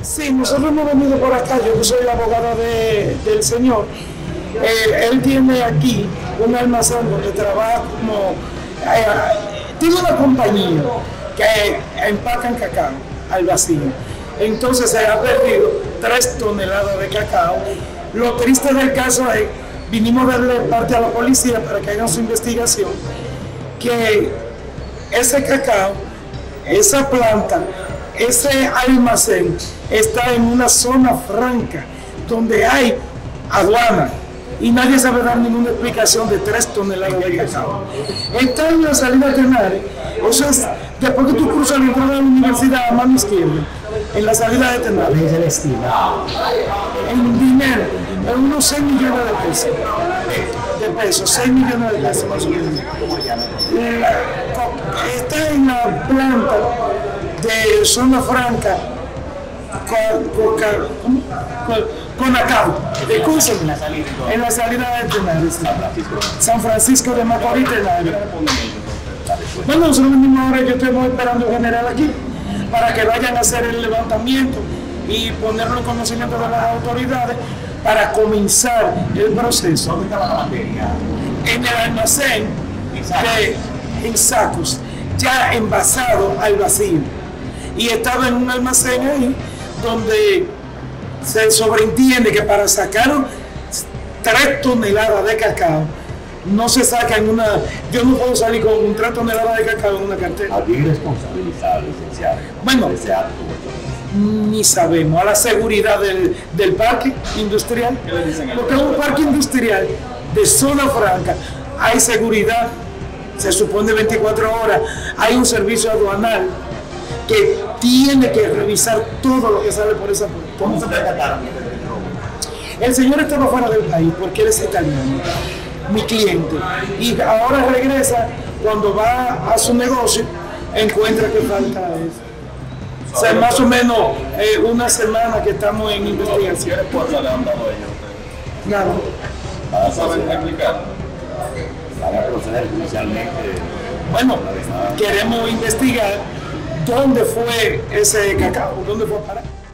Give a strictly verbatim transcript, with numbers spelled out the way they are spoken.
Sí, nosotros hemos venido por acá, yo soy la abogada de, del señor. Eh, él tiene aquí un almacén donde trabaja como... Eh, tiene una compañía que empacan cacao al vacío. Entonces se ha perdido tres toneladas de cacao. Lo triste del caso es, vinimos a darle parte a la policía para que hagan su investigación, que ese cacao, esa planta, ese almacén está en una zona franca donde hay aduana y nadie sabe dar ninguna explicación de tres toneladas de cacao. Está en la salida de Tenares, o sea, después que tú cruzas la entrada de la universidad a mano izquierda, en la salida de Tenares, en dinero, en unos seis millones de pesos, de pesos, seis millones de pesos más o menos. Está en la planta de zona franca con, con, con, con acabo, escúchame, en la salida de Tenares, San Francisco de Macorís, Tenares. Bueno, nosotros venimos ahora, yo estoy esperando al general aquí para que vayan a hacer el levantamiento y ponerlo en conocimiento de las autoridades para comenzar el proceso. ¿Dónde está la materia? En el almacén, de, en sacos, ya envasado al vacío. Y estaba en un almacén ahí donde se sobreentiende que para sacar tres toneladas de cacao no se saca en una... Yo no puedo salir con tres toneladas de cacao en una cartera. ¿A quién responsabilizar, licenciado? Bueno, ni sabemos. A la seguridad del, del parque industrial. Porque es un parque industrial de zona franca. Hay seguridad, se supone veinticuatro horas. Hay un servicio aduanal que tiene que revisar todo lo que sale por esa puerta. ¿Cómo se percataron? El señor estaba fuera del país porque él es italiano, mi cliente, y ahora regresa. Cuando va a su negocio encuentra que falta eso. O sea, más o menos eh, una semana que estamos en investigación. ¿Qué respuesta le han dado ellos? Nada. ¿Para saber explicar? ¿Van a proceder judicialmente? Bueno, queremos investigar dónde fue ese cacao, dónde fue a parar.